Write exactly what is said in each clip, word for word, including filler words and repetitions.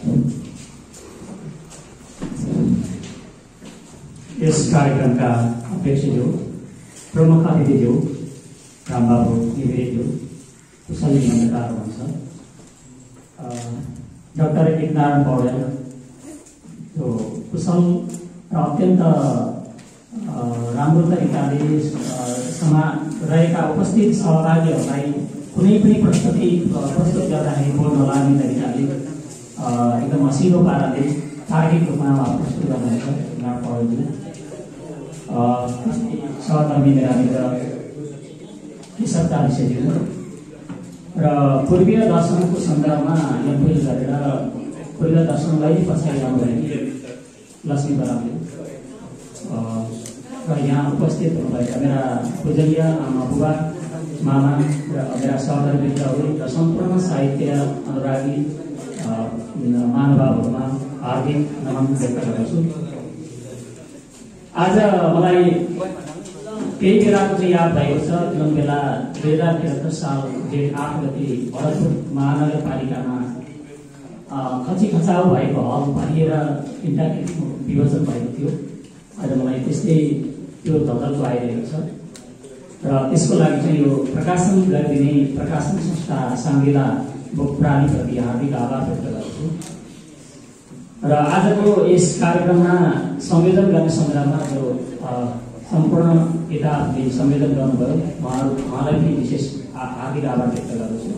यस कार्यक्रमका अध्यक्षज्यू, प्रमुख अतिथिज्यू, रामबाबु निवेदज्यू, कुशल निबन्धकार हुनुहुन्छ, डाक्टर एकनारायण पौडेल जो कुशल र अत्यन्त राम्रो तरिकाले समा रहेका उपस्थित सहभागीहरूलाई कुनै पनि प्रस्तुति प्रस्तुत गर्दाखेरि बोल्न लाग्ने तरिकाले एकदम हसिलो पाराले तार्किक रूपमा प्रस्तुत गर्नुहुन्छ एकनारायण पौडेलज्यू। सहकर्मी मेरा मित्र केशव चालिसेज्यू र पूर्वीय दर्शनको सन्दर्भमा एमफिल गरेर पूर्वीय दर्शनलाई पछाडिरहनु भएको लक्ष्मी बरालज्यू र यहाँ उपस्थित हुनुभएका मेरा पूजनीय आमा बुबा मामा र मेरा सहकर्मी मित्रहरू र सम्पूर्ण साहित्य अनुरागी महानुभावहरूमा हार्दिक नमन व्यक्त गर्दछु। आज मलाई त्यही बेलाको चाहिँ याद भएको छ, जुन बेला दुई हजार त्रिहत्तर साल जेठ आठ गति भरतपुर महानगरपालिकामा खची खचाउ भएको हल भरिएर तिनवटा विभाजन भएको थियो। आज मलाई त्यस्तै त्यो धधल्को आइरहेको छ र त्यसको लागि चाहिँ यो प्रकाशन गरिदिने प्रकाशन संस्था साङ्गेला प्राणीप्रति हार्दिक आभार व्यक्त गर्छु। र आजको यस कार्यक्रममा संयोजन गर्ने सन्दर्भमा जो सम्पूर्ण किताबले संयोजन गर्नुभयो उहाँलाई पनि विशेष हार्दिक आभार व्यक्त गर्दछु।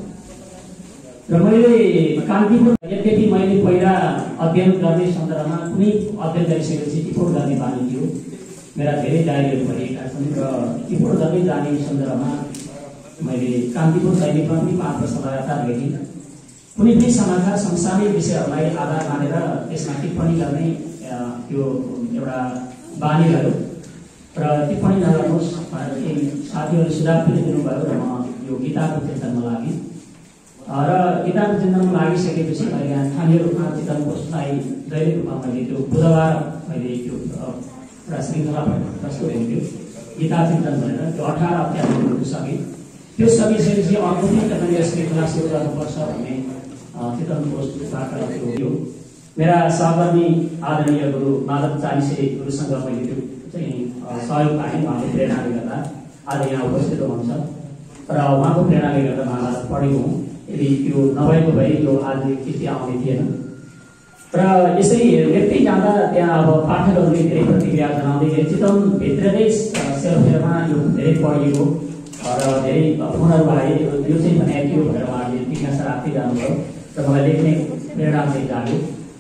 र मैले कान्तिपुर यद्यपि मैले पहिला अध्ययन गर्ने सन्दर्भमा कुनै अध्ययन गरिसकेपछि टिपोट गर्ने बानी थियो, मेरा धेरै डायरीहरू भरिएका छन् र टिपोट गर्दै जाने सन्दर्भमा मैले कान्तिपुर दैनिकमा पनि पाँच वर्ष लगातार लेखेँ। कुनै पनि समाचार समसामयिक विषयहरूलाई आधार मानेर त्यसमा टिप्पणी गर्ने त्यो एउटा बानी रह्यो र टिप्पणी नगर्नुहोस् केही साथीहरूले सुझाव पनि दिनुभयो र म यो किताबको चिन्तनमा लागेँ र किताबको चिन्तनमा लागिसकेपछि मैले यहाँ स्थानीय रूपमा चिन्तन पोस्टलाई दैनिक रूपमा मैले त्यो बुधबार मैले त्यो एउटा श्रृङ्खला प्रस्तुत हुन्थ्यो गीता चिन्तन भनेर, त्यो अठार अध्यायहरू सकेँ। त्यो सकिसकेपछि अर्को पनि तपाईँले श्रृङ्खला सुरु गर्नुपर्छ भन्ने चिन्तन पोस्टबाट त्यो मेरा सहकर्मी आदरणीय गुरु माधव चालिसे गुरुसँग मैले त्यो चाहिँ सहयोग पाएँ। उहाँको प्रेरणाले गर्दा आज यहाँ उपस्थित हुनुहुन्छ र उहाँको प्रेरणाले गर्दा उहाँलाई पढेको हुँ। यदि त्यो नभएको भए यो आज कृति आउने थिएन। र यसरी लेख्दै जाँदा त्यहाँ अब पाठकहरूले धेरै प्रतिक्रिया जनाउँदै चितवनभित्र नै सेरोफेरोमा यो धेरै पढिएको र धेरै फोनहरू आए, यो चाहिँ भनेको थियो भनेर उहाँले जिज्ञासा राख्दै जानुभयो र मलाई लेख्ने प्रेरणा चाहिँ जाग्यो।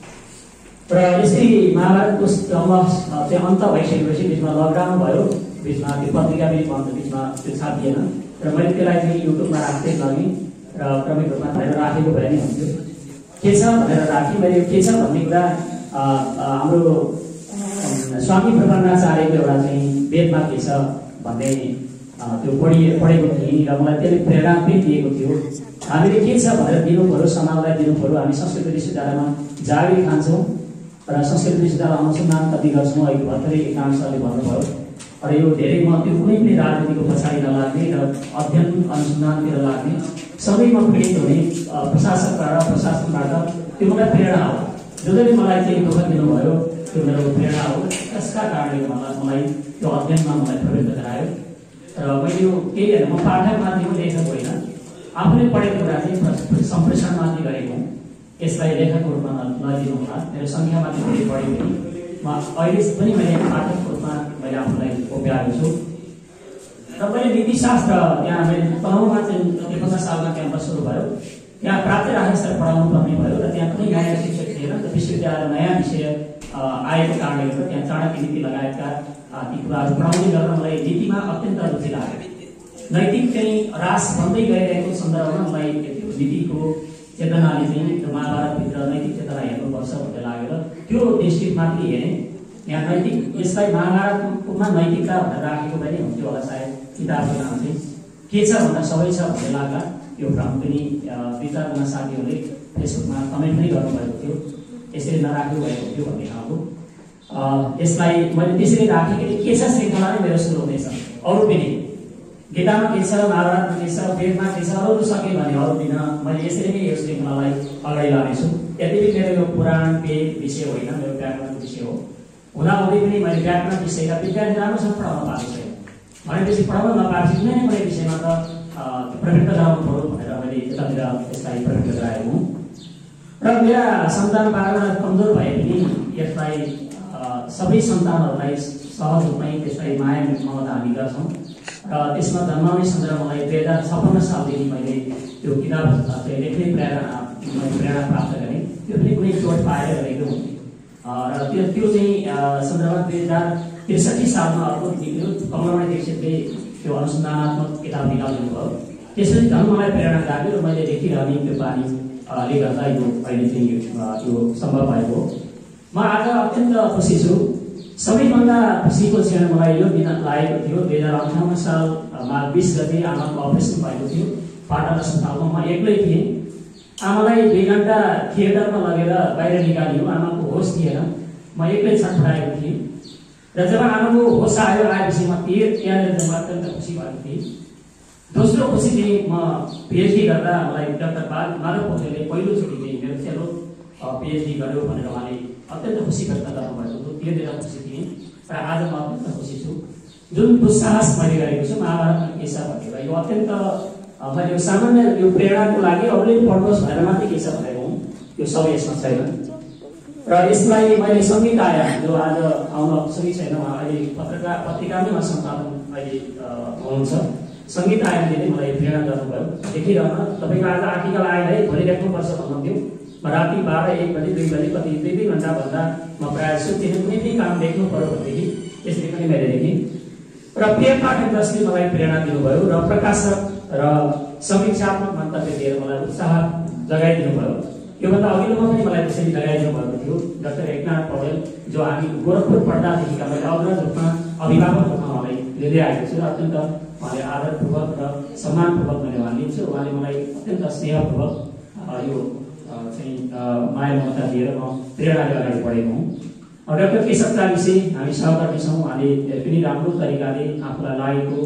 र यसरी महाभारतको चाहिँ अन्त भइसकेपछि बिचमा लकडाउन भयो, बिचमा त्यो पत्रिका पनि बन्द, बिचमा त्यो छापिएन र मैले त्यसलाई चाहिँ युट्युबमा राख्दै लगेँ र क्रमिक रूपमा भनेर राखेको भए नि हुन्थ्यो। के छ भनेर राखेँ मैले। के छ भन्ने कुरा हाम्रो स्वामी प्रबन्धाचार्यको एउटा चाहिँ वेदमा के छ भन्ने त्यो पढि पढेको थिएँ र मलाई त्यसले प्रेरणा पनि दिएको थियो। हामीले के छ भनेर दिनु पऱ्यो, समाजलाई दिनु पऱ्यो। हामी संस्कृत विश्वविद्यालयमा जागिर खान्छौँ र संस्कृत विश्वविद्यालय अनुसन्धान कति गर्छौँ, अहिले भर्खरै एकाउन्न सरले भन्नुभयो। र यो धेरै म त्यो कुनै पनि राजनीतिको पछाडि नलाग्ने र अध्ययन अनुसन्धानतिर लाग्ने, सबैमा पीडित हुने प्रशासकबाट प्रशासनबाट त्यो मलाई प्रेरणा हो। जो जसले मलाई चाहिँ दुःख दिनुभयो त्यो मेरो प्रेरणा हो। त्यसका कारणले मलाई मलाई त्यो अध्ययनमा मलाई प्रवृत्त गरायो। र मैले यो केही होइन, म पाठक माथि पनि लेखक होइन, आफूले पढेको कुरा चाहिँ सम्प्रेषण माथि गरेको हुँ। यसलाई लेखकको रूपमा नलिदिनु होला, मेरो सङ्ख्यामाथि धेरै पढे पनि म अहिले पनि मैले पाठकको रूपमा मैले आफूलाई उभ्याएको छु। र मैले नीतिशास्त्र त्यहाँ मैले तनहुँमा चाहिँ त्रिपन्न सालमा क्याम्पस सुरु भयो, त्यहाँ प्राप्त राखेर पढाउनु पर्ने भयो र त्यहाँ कुनै नयाँ शिक्षक थिएन। त विश्वविद्यालय नयाँ विषय आएको कारणले गर्दा त्यहाँ चाणक्य नीति लगायतका ती कुराहरू पढाउने गर्न मलाई नीतिमा अत्यन्त रुचि लाग्यो। नैतिक चाहिँ ह्रास भन्दै गइरहेको सन्दर्भमा मलाई नीतिको चेतनाले चाहिँ त्यो महाभारतभित्र नैतिक चेतना हेर्नुपर्छ भन्ने लागेर त्यो दृष्टिमाथि हेरेँ। यहाँ नैतिक यसलाई महाभारतमा नैतिकता भनेर राखेको पनि हुन्थ्यो होला सायद, किताबको नाम चाहिँ के छ भन्दा सबै छ भन्ने लाग्दा यो भ्रम पनि दुई चारजना साथीहरूले फेसबुकमा कमेन्ट पनि गर्नुभएको थियो, यसरी नराख्नु भएको थियो भन्ने खालको। यसलाई मैले त्यसरी राखेँ कि के छ श्रृङ्खला नै मेरो सुरु हुनेछ। अरू पनि गीतामा के छ, महाभारतमा के छ, वेदमा के छ, अरू सकेँ भने अरू दिन मैले यसरी नै यो श्रृङ्खलालाई अगाडि लानेछु। यद्यपि मेरो यो पुराण पेज विषय होइन, मेरो व्याकरणको विषय हो। हुँदाहुँदै पनि मैले व्याकरण विषयका विद्यार्थी राम्रोसँग पढाउन पाएको छैन। भनेपछि पढाउन नपाएपछि कुनै न कुनै विषयमा त प्रवृत्त गराउनु पऱ्यो भनेर मैले यतातिर यसलाई प्रवृत्त गराएको हुँ। र मेरा सन्तान वातावरण कमजोर भए पनि यसलाई सबै सन्तानहरूलाई सहज रूपमै त्यसलाई माया ममता हामी गर्छौँ। र त्यसमा जन्माउने सन्दर्भलाई दुई हजार छप्पन्न सालदेखि मैले त्यो किताब चाहिँ लेख्ने प्रेरणा प्रेरणा प्राप्त गरेँ। त्यो पनि कुनै चोट पाएर गरेको हुन्थेँ। र त्यो त्यो चाहिँ सन्दर्भमा दुई हजार त्रिसठी सालमा अर्को निक्ल्यो, कमलमणि दीक्षितले त्यो अनुसन्धानात्मक किताब निकालिदिनु भयो। त्यसपछि झन् मलाई प्रेरणा लाग्यो र मैले लेखिरहने त्यो बानीले गर्दा यो अहिले चाहिँ यो सम्भव भएको हो। म आज अत्यन्त खुसी छु। सबैभन्दा खुसीको क्षण मलाई यो दिन लागेको थियो, दुई हजार अन्ठाउन्न साल माघ बिस गते आमाको अपरेसन भएको थियो पाटन अस्पतालमा। म एक्लै थिएँ। आमालाई दुई घन्टा थिएटरमा लगेर बाहिर निकालियो। आमाको होस थिएन। म एक्लै छटपटाएको थिएँ। र जब आमाको होस आयो आएपछि म त्यहाँनिर म अत्यन्त खुसी भएको थिएँ। दोस्रो खुसी चाहिँ म पिएचडी गर्दा मलाई डाक्टर माधव पोखरेलले पहिलोचोटि चाहिँ मेरो फेलो पिएचडी गर्यो भनेर उहाँले अत्यन्त खुसी व्यक्त गर्नुभएको थियो। त्यो दिन खुसी थिएँ र आज म अत्यन्त खुसी छु। जुन दुस्साहस मैले गरेको छु महाभारतमा केसा भनेर, यो अत्यन्त मैले यो सामान्य यो प्रेरणाको लागि अरूले पढ्नुहोस् भनेर मात्रै के छ भनेको हुँ, यो सबै यसमा छैन। र यसलाई मैले सङ्गीत आया जो आज आउन सही छैन, उहाँ अहिले पत्रकार पत्रिकामै उहाँ सञ्चालन अहिले हुनुहुन्छ। सङ्गीत आयोले नै मलाई प्रेरणा गर्नुभयो। देखिरहन तपाईँको आज आर्टिकल आएर है भोलि लेख्नुपर्छ भन्नुहुन्थ्यो। म राति बाह्र एक बजी दुई बजी कति दुई दुई घन्टा भन्दा म प्रायः सुत्दिनँ। कुनै पनि काम लेख्नु पऱ्यो भनेदेखि त्यसले पनि मैले लेखेँ। र प्रिय पाठक जसले मलाई प्रेरणा दिनुभयो र प्रकाशक र समीक्षात्मक मन्तव्य दिएर मलाई उत्साह जगाइदिनु भयो। योभन्दा अघिल्लोमा पनि मलाई त्यसरी जगाइदिनु भएको थियो डाक्टर एकनाथ पौडेल, जो हामी गोरखपुर पढ्दादेखिका मैले अग्रज रूपमा अभिभावक रूपमा उहाँलाई लिँदै आएको छु र अत्यन्त उहाँले आदरपूर्वक र सम्मानपूर्वक मैले उहाँ लिन्छु। उहाँले मलाई अत्यन्त स्नेहपूर्वक यो चाहिँ माया ममता दिएर म प्रेरणाले अगाडि बढेको हुँ। डाक्टर केशव चालिसे हामी सहकर्मी छौँ। उहाँले पनि राम्रो तरिकाले आफूलाई लागेको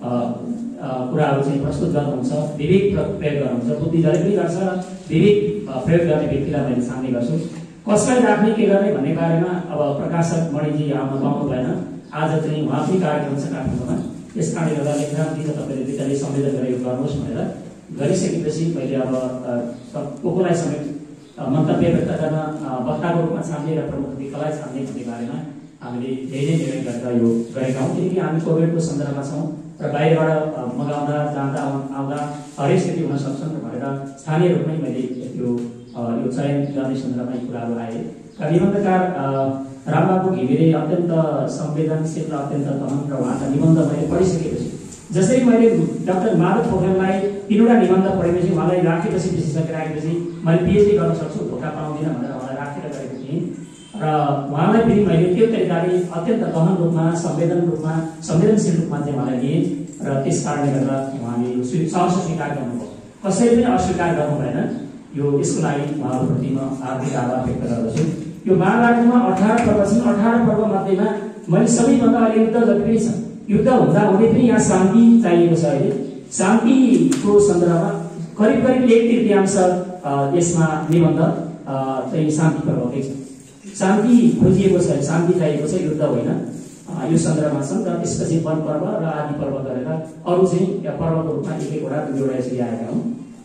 कुराहरू चाहिँ प्रस्तुत गर्नुहुन्छ, विवेक प्रयोग गर्नुहुन्छ। बुद्धि जसले पनि गर्छ र विवेक प्रयोग गर्ने व्यक्तिलाई मैले छान्ने गर्छु। कसलाई राख्ने के गर्ने भन्ने बारेमा अब प्रकाशक मणिजी आउन पाउनु भएन। आज चाहिँ उहाँ पनि कार्यक्रम छ काठमाडौँमा। त्यस कारणले गर्दा लेखनाथजी र तपाईँले दुईजनाले संवेदन गरेको गर्नुहोस् भनेर गरिसकेपछि मैले अब को कोलाई समेत मन्तव्य व्यक्त गर्न वक्ताको रूपमा छान्ने र प्रमुख व्यक्तिलाई छान्ने भन्ने बारेमा हामीले धेरै निर्णय गरेर यो गरेका हौँ। किनकि हामी कोभिडको सन्दर्भमा छौँ र बाहिरबाट मगाउँदा जाँदा आउँदा हरेक स्थिति हुन सक्छन् भनेर स्थानीय रूपमै मैले त्यो यो चयन गर्ने सन्दर्भमा यी कुराहरू आए। र निबन्धकार रामबाबु घिमिरे अत्यन्त संवेदनशील र अत्यन्त गहन र उहाँका निबन्ध मैले पढिसकेपछि, जसरी मैले डाक्टर माधव पोखरेललाई तिनवटा निबन्ध पढेपछि उहाँलाई राखेपछि विशेषज्ञ राखेपछि मैले पिएचडी गर्न सक्छु, धोका पाउँदिनँ भनेर उहाँलाई राखेर गरेको थिएँ। र उहाँलाई पनि मैले त्यो तरिकाले अत्यन्त गहन रूपमा संवेदन रूपमा संवेदनशील रूपमा चाहिँ उहाँलाई लिएँ र त्यस कारणले गर्दा उहाँले यो सहर्ष स्वीकार गर्नुभयो। कसैले पनि अस्वीकार गर्नु भएन। यो यसको लागि उहाँहरूप्रति म हार्दिक आभार व्यक्त गर्दछु। यो महाभारतमा अठार पर्व छन्। अठार पर्व मध्येमा मैले सबैभन्दा अहिले युद्ध जति पनि छ, युद्ध हुँदा हुँदै पनि यहाँ शान्ति चाहिएको छ। अहिले शान्तिको सन्दर्भमा करिब करिब एक तृतीयांश यसमा निबन्ध चाहिँ शान्ति पर्वकै छ। शान्ति खोजिएको छ, शान्ति चाहिएको छ, युद्ध होइन। यो सन्दर्भमा छन्। र त्यसपछि वन पर्व र आदि पर्व गरेर अरू चाहिँ पर्वको रूपमा एक एकवटा दुईवटा यसरी आएका हुन्।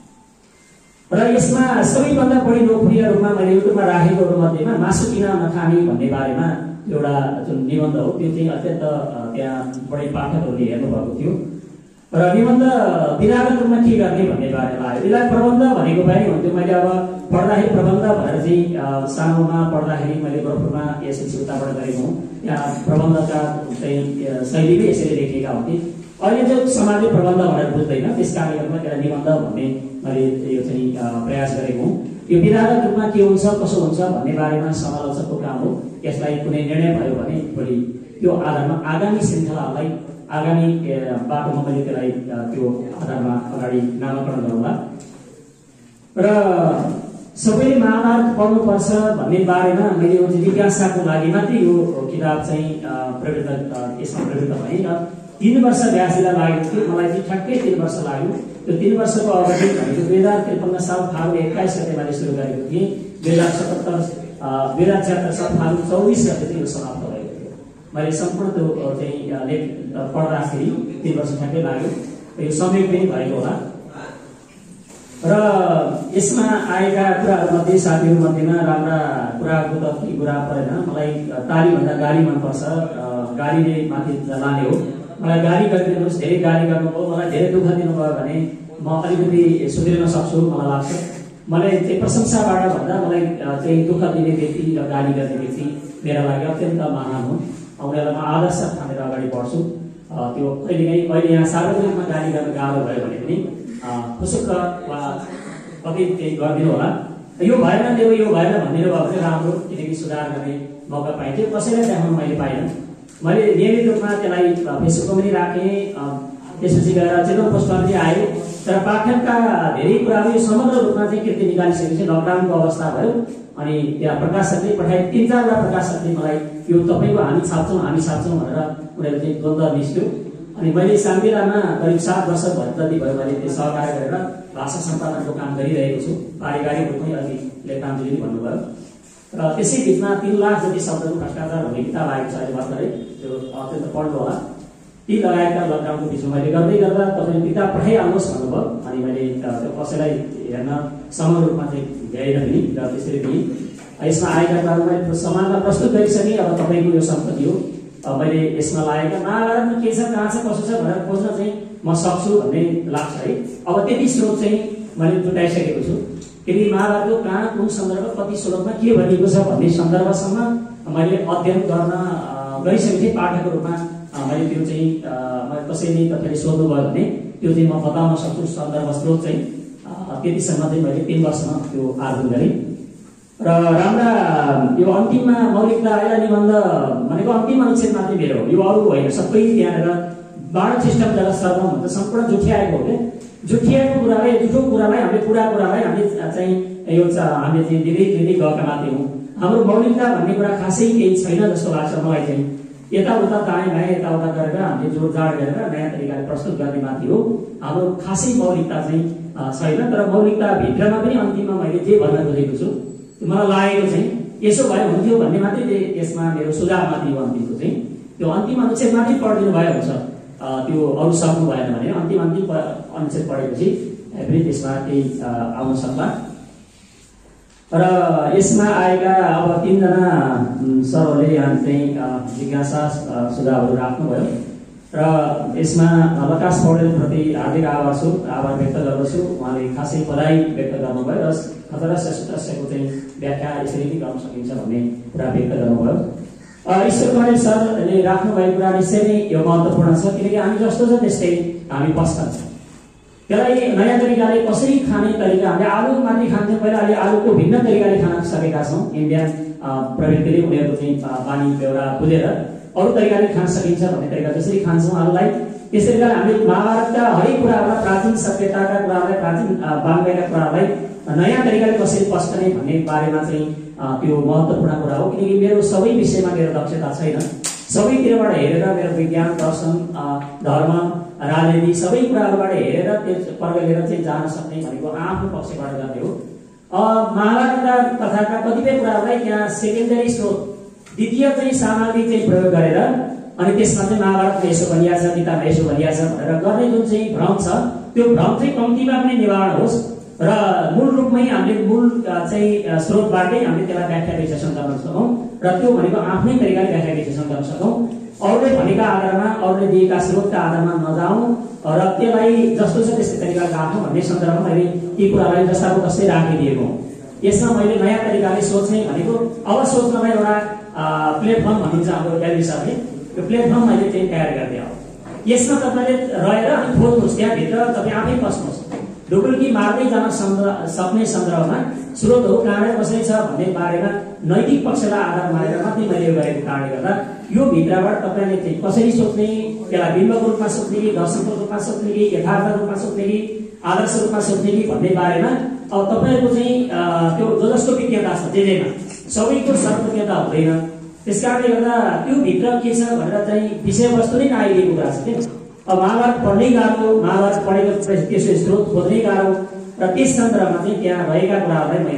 र यसमा सबैभन्दा बढी लोकप्रिय रूपमा मैले युट्युबमा राखेको मध्येमा मासु किन नखाने भन्ने बारेमा एउटा जुन निबन्ध हो त्यो चाहिँ अत्यन्त त्यहाँ बढी पाठकहरूले हेर्नुभएको थियो। र निबन्ध विधागत रूपमा के गर्ने भन्ने बारेमा आयो। यसलाई प्रबन्ध भनेको पनि हुन्थ्यो। मैले अब पढ्दाखेरि प्रबन्ध भनेर चाहिँ सानोमा पढ्दाखेरि मैले गोरखपुरमा एसएलसी उताबाट गरेको हुँ। त्यहाँ प्रबन्धका चाहिँ शैलीमै यसरी लेखेका हुन्थे। अहिले चाहिँ समाजले प्रबन्ध भनेर बुझ्दैन, त्यस कारणले गर्दा त्यसलाई निबन्ध भन्ने मैले यो चाहिँ प्रयास गरेको हुँ। यो विधागत रूपमा के हुन्छ कसो हुन्छ भन्ने बारेमा समालोचकको काम हो। यसलाई कुनै निर्णय भयो भने भोलि त्यो आधारमा आगामी श्रृङ्खलालाई आगामी बाटोमा मैले त्यसलाई त्यो आधारमा अगाडि नामाकरण गरौँला। र सबैले महाभारत पढ्नुपर्छ भन्ने बारेमा मैले यो जिज्ञासाको लागि मात्रै यो किताब चाहिँ प्रवृत्त यसमा प्रवृत्त भएँ। र तीन वर्ष व्यासीलाई लागेको थियो। मलाई चाहिँ ठ्याक्कै तीन वर्ष लाग्यो। त्यो तीन वर्षको अवधि भनेको दुई हजार त्रिपन्न साल फागुन एक्काइस गते मैले सुरु गरेको थिएँ। दुई हजार सतहत्तर दुई हजार छत्तर साल फागुन चौबिस गते चाहिँ यो समाप्त भएको थियो। मैले सम्पूर्ण त्यो चाहिँ लेख पढ्दाखेरि तीन वर्ष ठ्याक्कै लाग्यो, यो समय पनि भएको होला। र यसमा आएका कुराहरूमध्ये साथीहरूमध्येमा राम्रा कुराको त के कुरा परेन, मलाई तालीभन्दा गाडी मनपर्छ, गाडीले माथि लाने हो। मलाई गाडी गरिदिनुहोस्, धेरै गाडी गर्नुभयो, मलाई धेरै दुःख दिनुभयो भने म अलिकति सुध्रिन सक्छु मलाई लाग्छ। मलाई चाहिँ प्रशंसाबाट भन्दा मलाई चाहिँ दुःख दिने व्यक्ति र गाली गर्ने व्यक्ति मेरा लागि अत्यन्त महान हुन्। उनीहरूलाई म आदर्श ठानेर अगाडि बढ्छु। त्यो कहिलेकाहीँ अहिले यहाँ सार्वजनिकमा गाली गर्न गाह्रो भयो भने पनि खुसुक्क वा कति केही गरिदिनु होला। यो भएन त्यो यो भएन भनिदिनु भयो भने राम्रो, किनकि सुधार गर्ने मौका पाइन्थ्यो। कसैलाई देखाउन मैले पाइनँ। मैले नियमित रूपमा त्यसलाई फेसबुकमा पनि राखेँ, त्यसपछि गएर चेतन पोस्टमा पनि आयो। तर पाठकका धेरै कुराहरू यो समग्र रूपमा चाहिँ कृति निकालिसकेपछि लकडाउनको अवस्था भयो। अनि त्यहाँ प्रकाशकले पठाए, तिन चारवटा प्रकाशकले मलाई यो तपाईँको हामी छाप्छौँ हामी छाप्छौँ भनेर उनीहरू चाहिँ द्वन्द्व निस्क्यो। अनि मैले साङ्गेलामा करिब सात वर्ष जति भयो मैले त्यो सहकार गरेर भाषा सम्पादनको काम गरिरहेको छु। पारिवारिक रूपमै अघि लेखरामजीले भन्नुभयो। र त्यसै बिचमा तिन लाख जति शब्दहरू भ्रष्टाचार भन्ने किताब आएको छ अहिले भर्खरै, त्यो अत्यन्त पढ्नु होला। ती लगायतका लकडाउनको बिचमा मैले गर्दै गर्दा तपाईँले किताब पठाइहाल्नुहोस् भन्नुभयो। अनि मैले त्यो कसैलाई हेर्न समग्र रूपमा चाहिँ भ्याइन पनि र त्यसरी पनि यसमा आएका कुराहरू मैले समाजमा प्रस्तुत गरिसकेँ। अब तपाईँको यो सम्पत्ति हो, मैले यसमा लागेका महाभारतमा के छ कहाँ छ कसो छ भनेर खोज्न चाहिँ म सक्छु भन्ने लाग्छ है। अब त्यति स्रोत चाहिँ मैले जुटाइसकेको छु, किनकि महाभारतको कहाँ कुन सन्दर्भ कति स्रोतमा के भनिएको छ भन्ने सन्दर्भसम्म मैले अध्ययन गर्न गरिसकेपछि पाठकको रूपमा मैले त्यो चाहिँ कसैले तपाईँले सोध्नुभयो भने त्यो चाहिँ म बताउन सक्छु। सन्दर्भ स्रोत चाहिँ त्यतिसम्म चाहिँ मैले तिन वर्षमा त्यो आर्जन गरेँ। र राम्रा यो अन्तिममा मौलिकता आएर निबन्ध भनेको अन्तिम अनुच्छेद मात्रै मेरो हो, यो अरू होइन। सबै त्यहाँनिर बाह्र सिस्टम जब सर्वम हुन्छ सम्पूर्ण जुठियाएको हो क्या। जुठियाएको कुरालाई जुठो कुरालाई हामीले पुरा कुरालाई हामीले चाहिँ यो हामीले चाहिँ दिँदै दिँदै गएका मात्रै हौँ। हाम्रो मौलिकता भन्ने कुरा खासै केही छैन जस्तो लाग्छ मलाई चाहिँ। यताउता दाएँ बाएँ यताउता गरेर हामीले जोडजाड गरेर नयाँ तरिकाले प्रस्तुत गर्ने माथि हो। हाम्रो खासै मौलिकता चाहिँ छैन। तर मौलिकता भित्रमा पनि अन्तिममा मैले जे भन्न खोजेको छु मलाई लागेको चाहिँ यसो भए हुन्थ्यो भन्ने मात्रै यसमा मेरो सुझाव मात्रै हो। अन्तिमको चाहिँ त्यो अन्तिम अनुच्छेद मात्रै पढिदिनु भयो हुन्छ, त्यो अरू सक्नु भएन भने अन्तिम अन्तिम अनुच्छेद पढेपछि फेरि त्यसमा केही आउन सक्ला। र यसमा आएका अब तीनजना सरहरूले यहाँ चाहिँ जिज्ञासा सुझावहरू राख्नुभयो र यसमा लकास पौडेलप्रति हार्दिक आभार छु आभार व्यक्त गर्दछु। उहाँले खासै बधाई व्यक्त गर्नुभयो र खतरा सदस्यको चाहिँ व्याख्या यसरी नै गर्न सकिन्छ भन्ने कुरा व्यक्त गर्नुभयो। ईश्वर कणेल सरले राख्नुभएको कुरा निश्चय नै यो महत्त्वपूर्ण छ, किनकि हामी जस्तो छ त्यस्तै हामी बस्छौँ। त्यसलाई नयाँ तरिकाले कसरी खाने तरिका, हामीले आलु मात्रै खान्थ्यौँ पहिला, अहिले आलुको भिन्न तरिकाले खान सकेका छौँ। इन्डियन प्रवृत्तिले उनीहरूको चाहिँ बानी बेहोरा बुझेर अरू तरिकाले खान सकिन्छ भन्ने तरिका जसरी खान्छौँ आलुलाई, त्यसै गरी हामीले महाभारतका हरेक कुराहरूलाई प्राचीन सभ्यताका कुराहरूलाई प्राचीन वाङ्मयका कुराहरूलाई नयाँ तरिकाले कसरी पस्कने भन्ने बारेमा चाहिँ त्यो महत्त्वपूर्ण कुरा हो। किनकि मेरो सबै विषयमा मेरो दक्षता छैन, सबैतिरबाट हेरेर मेरो विज्ञान दर्शन धर्म राजनीति सबै कुराहरूबाट हेरेर त्यो प्रगलेर चाहिँ जान सक्ने भनेको आफ्नो पक्षबाट गर्ने हो। महाभारतका कथाका कतिपय कुराहरूलाई त्यहाँ सेकेन्डरी स्रोत द्वितीय चाहिँ सामग्री चाहिँ प्रयोग गरेर अनि त्यसमा चाहिँ महाभारतमा यसो भनिया छ गीतामा यसो भनिया छ भनेर गर्ने जुन चाहिँ भ्रम छ त्यो भ्रम चाहिँ कम्तीमा पनि निवारण होस् र मूल रूपमै हामीले मूल चाहिँ स्रोतबाटै हामीले त्यसलाई व्याख्या विश्लेषण गर्न सकौँ र त्यो भनेको आफ्नै तरिकाले व्याख्या विश्लेषण गर्न सकौँ। अरूले भनेका आधारमा अरूले दिएका स्रोतका आधारमा नजाउँ र त्यसलाई जस्तो छ त्यस्तै तरिकाले राखौँ भन्ने सन्दर्भमा मैले यी कुरालाई जस्ताको तस्तै राखिदिएको हुँ। यसमा मैले नयाँ तरिकाले सोच्ने भनेको अब सोच्नमा एउटा प्लेटफर्म भनिन्छ हाम्रो एलबिसरले, त्यो प्लेटफर्म मैले चाहिँ तयार गरिदिएँ। हो यसमा तपाईँले रहेर अनि खोज्नुहोस्, त्यहाँभित्र तपाईँ आफै पस्नुहोस्। ढुकुल्की मार्दै जान सक्ने सन्दर्भमा स्रोतहरू कहाँ कसरी छ भन्ने बारेमा नैतिक पक्षलाई आधार मानेर मात्रै मैले यो गरेको कारणले गर्दा यो भित्रबाट तपाईँले चाहिँ कसरी सोच्ने, त्यसलाई बिम्बको रूपमा सोच्ने कि दर्शनको रूपमा सोच्ने कि यथार्थ रूपमा सोच्ने कि आदर्श रूपमा सोच्ने कि भन्ने बारेमा अब तपाईँहरूको चाहिँ त्यो जो जसको विज्ञता छ जे जेमा सबैको सर्वज्ञता हुँदैन। त्यस कारणले गर्दा त्यो भित्र के छ भनेर चाहिँ विषयवस्तु नै नआइदिएको कुरा छ क्या। अब महाभारत पढ्नै गाह्रो, महाभारत पढेको त्यसो स्रोत खोज्नै गाह्रो र त्यस सन्दर्भमा चाहिँ त्यहाँ रहेका कुराहरूलाई मैले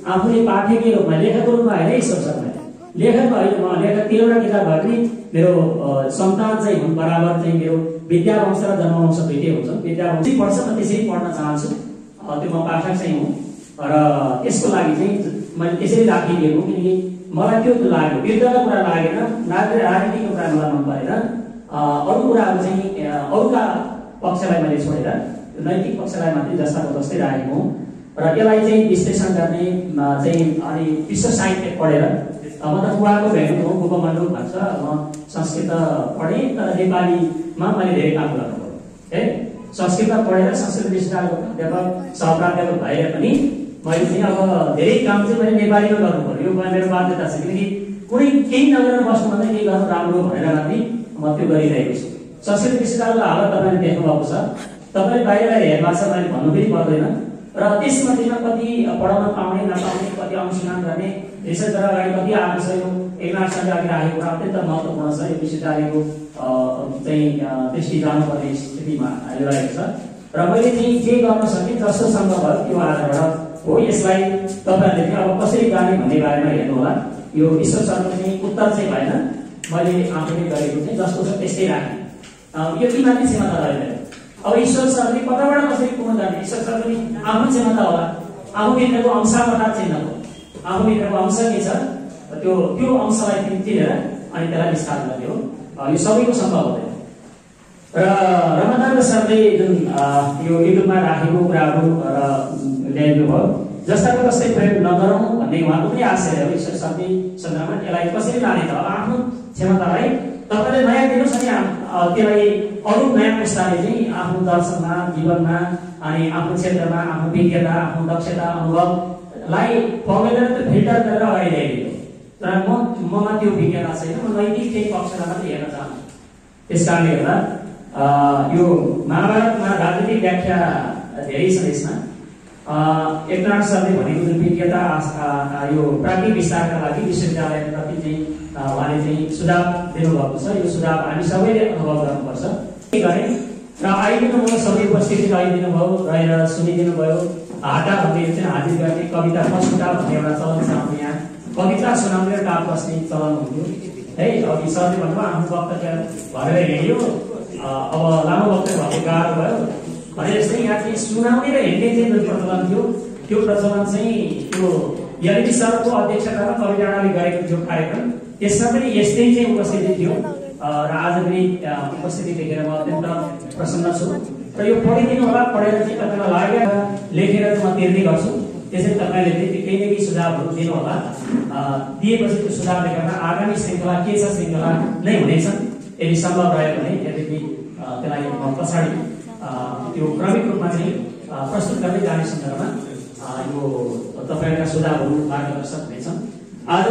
आफूले पाठकीय रूपमा लेखकको रूपमा होइन ईश्वर शर्मा लेखक होइन म लेखक तिनवटा किताब भए पनि मेरो सन्तान चाहिँ हुन् बराबर चाहिँ मेरो विद्यावंश र जन्मवंश दुईटै हुन्छ विद्यावंश पढ्छ म त्यसरी पढ्न चाहन्छु त्यो म पाठक चाहिँ हुँ र यसको लागि चाहिँ मैले त्यसरी राखिदिएको किनकि मलाई त्यो लाग्यो वृद्धको कुरा लागेन नागरिक राजनीतिको कुरा मलाई मन परेन अरू कुराहरू चाहिँ अरूका पक्षलाई मैले छोडेर नैतिक पक्षलाई मात्रै जस्ताको जस्तै राखेको हुँ र यसलाई चाहिँ विश्लेषण गर्ने चाहिँ अनि विश्व साहित्य पढेर म त बुवाको भेन्नु हो उपमण्डल भन्छ म संस्कृत पढेँ तर नेपालीमा मैले धेरै काम गर्नु पऱ्यो है संस्कृत पढेर संस्कृत विश्वविद्यालयको प्राध्यापक सहप्राध्यापक भएर पनि मैले चाहिँ अब धेरै काम चाहिँ मैले नेपालीमा गर्नु पऱ्यो यो मेरो बाध्यता छ किनकि कुनै केही नगरेर बस्नुभन्दा केही गर्नु राम्रो भनेर मात्रै म त्यो गरिरहेको छु संस्कृत विश्वविद्यालयको हालत तपाईँले देख्नुभएको छ तपाईँले बाहिरलाई हेर्नु छ मैले भन्नु पनि पर्दैन र त्यसमध्येमा कति पढाउन पाउने नपाउने कति अनुसन्धान गर्ने रिसर्च गरेर अगाडि कति आएको छ यो एकनाथसँग अघि राखेको कुरा अत्यन्त महत्त्वपूर्ण छ यो विश्वविद्यालयको चाहिँ दृष्टि जानुपर्ने स्थितिमा आइरहेको छ र मैले चाहिँ जे गर्न सकेँ जस्तो सम्भव भयो त्यो आधारबाट हो यसलाई तपाईँहरूले चाहिँ अब कसरी जाने भन्ने बारेमा हेर्नु होला यो ईश्वर शर्मा चाहिँ उत्तर चाहिँ भएन मैले आफूले गरेको चाहिँ जस्तो छ त्यस्तै राखेँ यो तिमीलाई क्षमता रहेन अब ईश्वर सरले कताबाट कसरी पुग्न जाने ईश्वर सर पनि आफ्नो क्षमता होला आफूभित्रको अंशबाट चिन्ह हो आफूभित्रको अंश के छ त्यो त्यो अंशलाई चिनेर अनि त्यसलाई विस्तार गर्ने हो यो सबैको सम्भव हुँदैन र रमदान सरले जुन यो युट्युबमा राखेको कुराहरू र ल्याइदिनु भयो जस्ताको जस्तै प्रयोग नगरौँ भन्ने उहाँको पनि आशय हो ईश्वर सरले सन्दर्भमा यसलाई कसरी लाने त आफ्नो क्षमतालाई तपाईँले नयाँ दिनुहोस् अनि त्यसलाई अरू नयाँ पुस्ताले चाहिँ आफ्नो दर्शनमा जीवनमा अनि आफ्नो क्षेत्रमा आफ्नो विज्ञता आफ्नो दक्षता अनुभवलाई पक्रेर त्यो फिल्टर गरेर अगाडि ल्याइदियो तर म ममा त्यो विज्ञता छैन म नैतिक केही पक्षलाई मात्रै हेर्न चाहन्छु त्यस कारणले गर्दा यो महाभारतमा राजनीतिक व्याख्या धेरै छ यसमा एकनाथ सरले भनेको जुन विज्ञता यो प्राज्ञिक विस्तारका लागि विश्वविद्यालयप्रति चाहिँ उहाँले चाहिँ सुझाव दिनुभएको छ यो सुझाव हामी सबैले अनुभव गर्नुपर्छ के गरे र आइदिनु भयो सबै उपस्थिति आइदिनु भयो रहेर सुनिदिनु भयो हाटा भन्ने चाहिँ हाजिर गर्ने कविता पछुटा भन्ने एउटा चलन छ हाम्रो यहाँ कविता सुनाउने र काप बस्ने चलन हुन्थ्यो है अघि सरले भन्नुभयो आफ्नो वक्तव्य भरेर हिँड्यो अब लामो वक्तव्य भएको गाह्रो भयो भने जस्तै यहाँ चाहिँ सुनाउने र हिँड्ने चाहिँ जुन प्रचलन थियो त्यो प्रचलन चाहिँ त्यो यदि सरको अध्यक्षतामा कवि डाँडाले गरेको थियो कार्यक्रम त्यसमा पनि यस्तै चाहिँ उपस्थिति थियो र आज पनि उपस्थिति देखेर म अत्यन्त प्रसन्न छु र यो पढिदिनु होला पढेर चाहिँ तपाईँलाई लागेर लेखेर चाहिँ म तिर्ने गर्छु त्यसैले तपाईँले चाहिँ केही न केही सुझावहरू दिनु होला दिएपछि त्यो सुझाव लेखेर आगामी श्रृङ्खला के छ श्रृङ्खला नै हुनेछन् यदि सम्भव रह्यो भने यद्यपि त्यसलाई म पछाडि त्यो क्रमिक रूपमा चाहिँ प्रस्तुत गर्दै जाने सन्दर्भमा यो तपाईँका सुझावहरू मार्गदर्शक हुनेछन् आज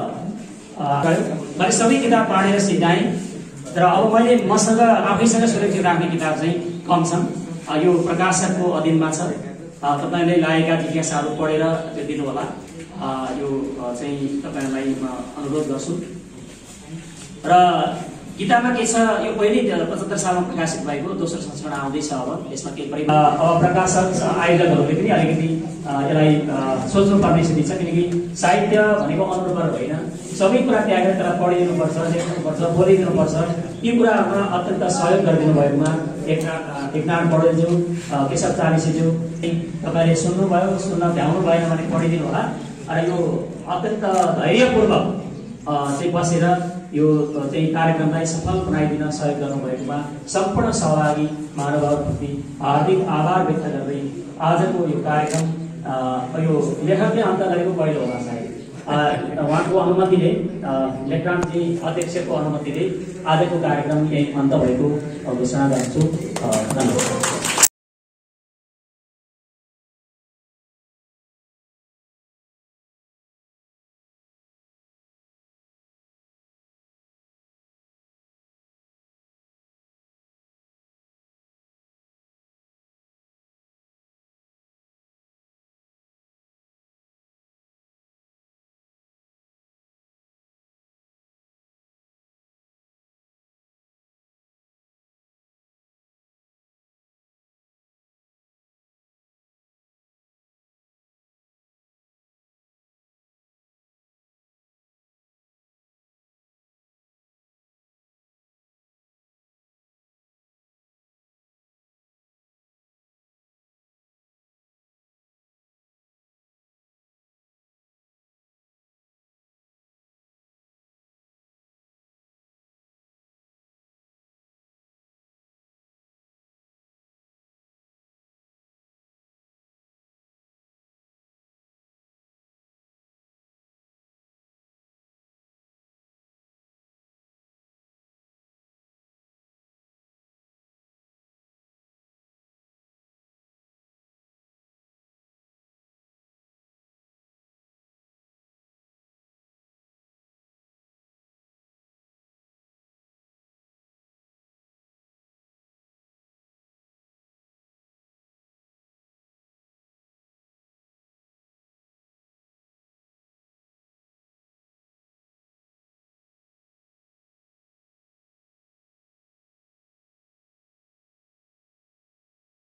मैले सबै किताब पढेर सिद्धाएँ तर अब मैले मसँग आफैसँग सुरक्षित राख्ने किताब चाहिँ कम छन् यो प्रकाशकको अधीनमा छ तपाईँले लागेका जिज्ञासाहरू पढेर त्यो दिनु होला यो चाहिँ तपाईँहरूलाई म अनुरोध गर्छु र किताबमा के छ यो पहिले पचहत्तर सालमा प्रकाशित भएको दोस्रो संस्करण आउँदैछ अब यसमा केही परि अब प्रकाशक आयोजकहरूले पनि अलिकति यसलाई सोच्नुपर्ने स्थिति छ किनकि साहित्य भनेको अनुरूप होइन सबै कुरा त्यागेर त्यसलाई पढिदिनुपर्छ लेख्नुपर्छ बोलिदिनुपर्छ यी कुराहरूमा अत्यन्त सहयोग गरिदिनु भएकोमा एकनाथ एकनाथ पौडेलज्यू केशव चालिसेज्यू तपाईँले सुन्नुभयो सुन्न भ्याउनु भएन भने पढिदिनु होला र यो अत्यन्त धैर्यपूर्वक चाहिँ बसेर यो चाहिँ कार्यक्रमलाई सफल बनाइदिन सहयोग गर्नुभएकोमा सम्पूर्ण सहभागी महानुभावप्रति हार्दिक आभार व्यक्त गर्दै आजको यो कार्यक्रम यो लेखकले अन्त गरेको पहिलो होला सायद उहाँको अनुमतिले लेखनाथजी अध्यक्षको अनुमतिले आजको कार्यक्रम यही अन्त भएको घोषणा गर्छु। धन्यवाद।